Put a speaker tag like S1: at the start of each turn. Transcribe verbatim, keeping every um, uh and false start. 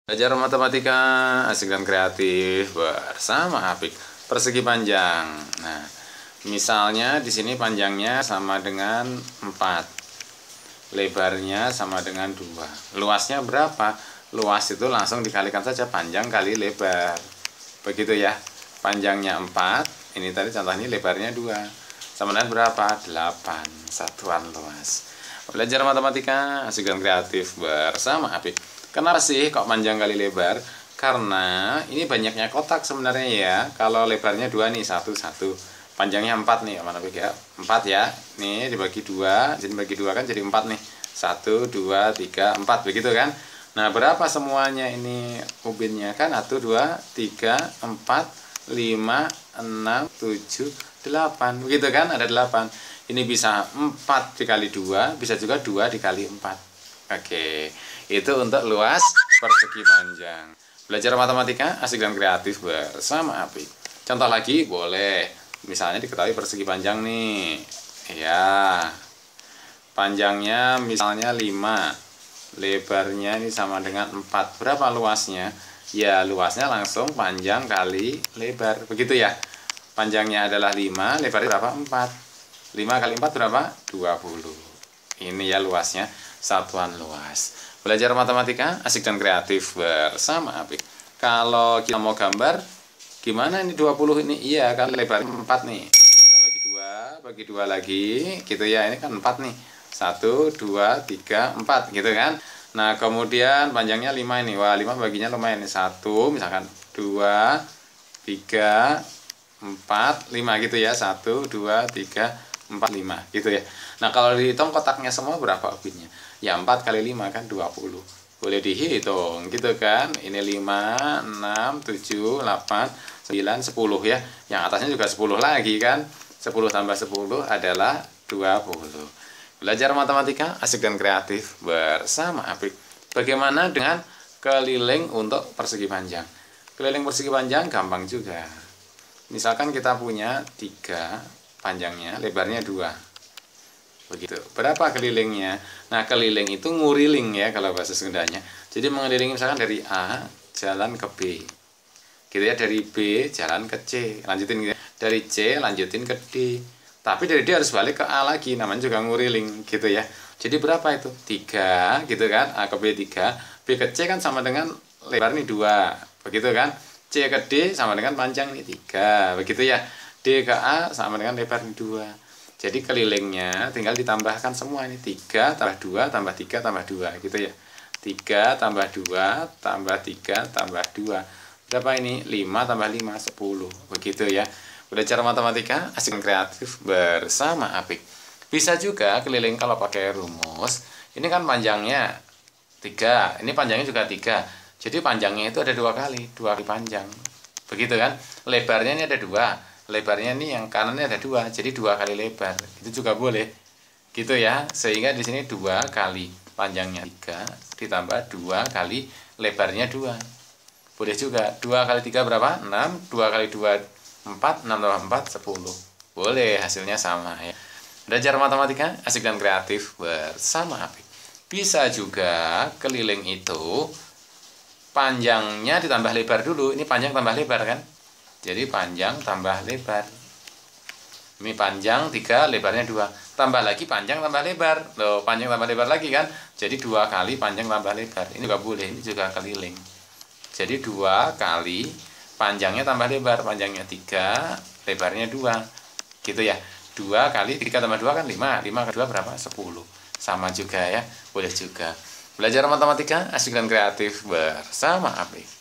S1: Belajar matematika asik dan kreatif bersama Apik. Persegi panjang. Nah, misalnya di sini panjangnya sama dengan empat. Lebarnya sama dengan dua. Luasnya berapa? Luas itu langsung dikalikan saja panjang kali lebar. Begitu ya. Panjangnya empat, ini tadi contohnya lebarnya dua. Sama dengan berapa? delapan satuan luas. Belajar matematika asik dan kreatif bersama Apik. Kenapa sih kok panjang kali lebar? Karena ini banyaknya kotak sebenarnya ya. Kalau lebarnya dua nih, satu, satu. Panjangnya empat nih, mana ya? empat ya. Nih dibagi dua, jadi bagi dua kan jadi empat nih. satu, dua, tiga, empat, begitu kan? Nah, berapa semuanya ini ubinnya kan? satu, dua, tiga, empat, lima, enam, tujuh, delapan. Begitu kan? Ada delapan. Ini bisa empat dikali dua, bisa juga dua dikali empat. Oke, itu untuk luas persegi panjang. Belajar matematika asik dan kreatif bersama Apik. Contoh lagi boleh, misalnya diketahui persegi panjang nih. Ya, panjangnya misalnya lima, lebarnya ini sama dengan empat. Berapa luasnya? Ya, luasnya langsung panjang kali lebar. Begitu ya. Panjangnya adalah lima, lebarnya berapa? empat. lima kali empat berapa? dua puluh. Ini ya luasnya, satuan luas. Belajar matematika asik dan kreatif bersama Apik. Kalau kita mau gambar, gimana ini dua puluh ini? Iya kan lebar empat nih. Kita bagi dua, bagi dua lagi, gitu ya. Ini kan empat nih. satu, dua, tiga, empat, gitu kan. Nah, kemudian panjangnya lima ini. Wah, lima baginya lumayan nih. satu, misalkan dua, tiga, empat, lima gitu ya. satu, dua, tiga, empat, lima gitu ya. Nah, kalau dihitung kotaknya semua berapa ubinnya? Ya empat kali lima kan dua puluh. Boleh dihitung gitu kan. Ini lima, enam, tujuh, delapan, sembilan, sepuluh ya. Yang atasnya juga sepuluh lagi kan. sepuluh tambah sepuluh adalah dua puluh. Belajar matematika asik dan kreatif bersama Apik. Bagaimana dengan keliling untuk persegi panjang? Keliling persegi panjang gampang juga. Misalkan kita punya tiga, panjangnya, lebarnya dua. Begitu. Berapa kelilingnya? Nah, keliling itu nguriling ya kalau bahasa Sundanya. Jadi mengelilingi misalkan dari A jalan ke B. Gitu ya, dari B jalan ke C. Lanjutin gitu ya. Dari C lanjutin ke D. Tapi dari D harus balik ke A lagi, namanya juga nguriling gitu ya. Jadi berapa itu? tiga gitu kan. A ke B tiga, B ke C kan sama dengan lebar nih dua. Begitu kan? C ke D sama dengan panjang nih tiga. Begitu ya. D ke A sama dengan lebar dua. Jadi kelilingnya tinggal ditambahkan semua ini. tiga tambah dua tambah tiga tambah dua gitu ya. tiga tambah dua tambah tiga tambah dua. Berapa ini? lima tambah lima, sepuluh. Begitu ya. Belajar matematika asik dan kreatif bersama Apik. Bisa juga keliling kalau pakai rumus. Ini kan panjangnya tiga. Ini panjangnya juga tiga. Jadi panjangnya itu ada dua kali. dua kali panjang. Begitu kan? Lebarnya ini ada dua. Lebarnya nih yang kanannya ada dua, jadi dua kali lebar. Itu juga boleh, gitu ya. Sehingga di sini dua kali panjangnya tiga ditambah dua kali lebarnya dua. Boleh juga. Dua kali tiga berapa? enam. Dua kali dua empat. Enam tambah empat sepuluh. Boleh, hasilnya sama ya. Belajar matematika asik dan kreatif bersama Apik. Bisa juga keliling itu panjangnya ditambah lebar dulu. Ini panjang tambah lebar kan? Jadi panjang tambah lebar. Ini panjang tiga, lebarnya dua. Tambah lagi panjang tambah lebar. Loh, panjang tambah lebar lagi kan? Jadi dua kali panjang tambah lebar. Ini juga boleh, ini juga keliling. Jadi dua kali panjangnya tambah lebar. Panjangnya tiga, lebarnya dua. Gitu ya. dua kali tiga tambah dua kan lima. lima ke dua berapa? sepuluh. Sama juga ya. Boleh juga. Belajar matematika asik dan kreatif bersama Apik.